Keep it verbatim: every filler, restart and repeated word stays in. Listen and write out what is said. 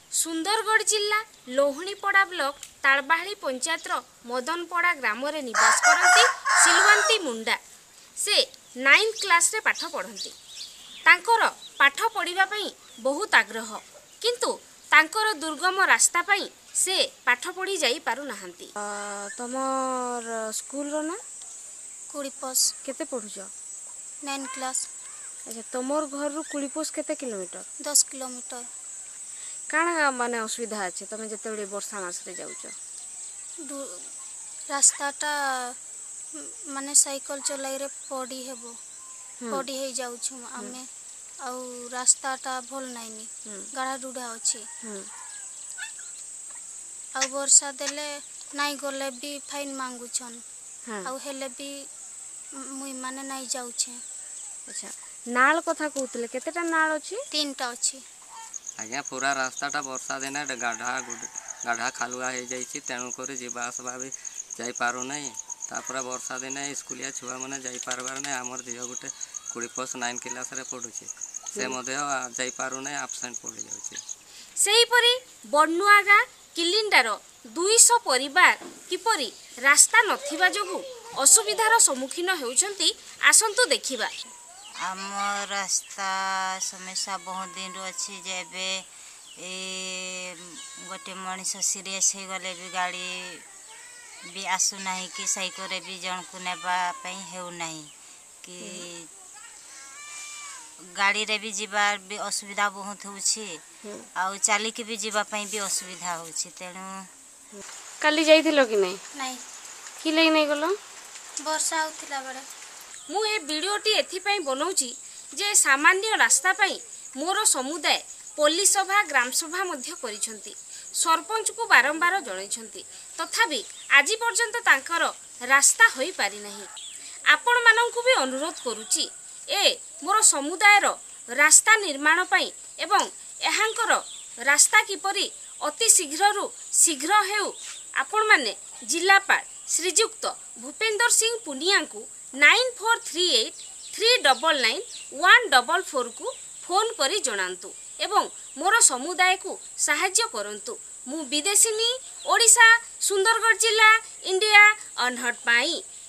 सुंदरगढ़ जिला लोहणीपड़ा ब्लॉक तालबाहाली पंचायत मदनपड़ा ग्राम रे निवास करती सिलवंती मुंडा। से नाइन्थ क्लास रे पाठ पढ़ती। तांकर पाठ पढ़िबा पई बहुत आग्रह, किंतु तांकर दुर्गम रास्ता पई से पाठ पढ़ी जाई पारु नाहंती। तमर स्कूल रो ना कुड़ीपोस केते पढ़ुछ? Nine class. अच्छा, तमर घर रु कुड़ीपोस केते किलोमीटर? दस किलोमीटर। काना माने असुविधा अछि तमे जते बडे वर्षा मास रे जाउछ? रास्ताटा माने साइकिल चलाई रे पड़ी हेबो, पड़ी हे जाउछ आमे आ रास्ताटा भल नाइनी, गाड़ा रुढ़ा अछि। आ वर्षा देले नाई गले भी फाइन मांगुछन, आ हेले भी मुई माने नाई जाउछे। अच्छा, नाल कथा कहउतले केतेटा नाल अछि? तीनटा अछि। आज्ञा पूरा रास्ताटा वर्षा दिने गाढ़ा गाढ़ा खालुआ हो जाइए, तेणुक जावा आसवा भी जापारू ना। तापर वर्षा दिने स्कूलिया छुआ मैंने जापारबार ना। आमर झील गोटे कुड़ीपोस नाइन क्लास रे पढ़ुचे, से जापारू ना, आबसेंट पड़ जाउछे। सेहीपरि बडनुआ गाँ किलिंडार दुईश परिवार किपरि रास्ता नथिबा जोगु असुविधार सम्मुखीन हेउछंती, आसंतु देखिबा। आम रास्ता समस्या बहुत दिन अच्छी जेबे ए गोटे मनीष सीरियस हो गले भी गाड़ी भी आसु नहीं कि साइकिल भी जन को नेबा पई हेउ नहीं कि गाड़ी रे भी जीवार भी असुविधा बहुत होउछि, आ चाली के भी जीवा पई भी असुविधा होउछि। तेणु काली जाइथिलो कि नहीं? नहीं। कि लई नहीं गलो? वर्षा होतिला बड़े। मु ए वीडियोटी एथिपाई बनाउछि जे सामान्य रास्ता पाई मोर समुदाय पल्ली सभा ग्राम सभा मध्य करिसंती, सरपंच को बारंबार जणाइछंती, तथापि आज पर्यंत तांकर रास्ता होई पारि नहीं। आपण माननकु भी अनुरोध करूछि ए मोर समुदायर रास्ता निर्माण पाई एवं एहांकर रास्ता किपरि अति शीघ्ररु शीघ्र हेउ आपण माने जिलापाल श्रीजुक्त भूपेंद्र सिंह पुनिया को nine four three eight three double nine one double four को फोन करी जणांतु एवं मोर समुदाय को साहाय्य करंतु। मु बिदेसिनी ओडिशा सुंदरगढ़ जिला इंडिया अनहर्ड पाई।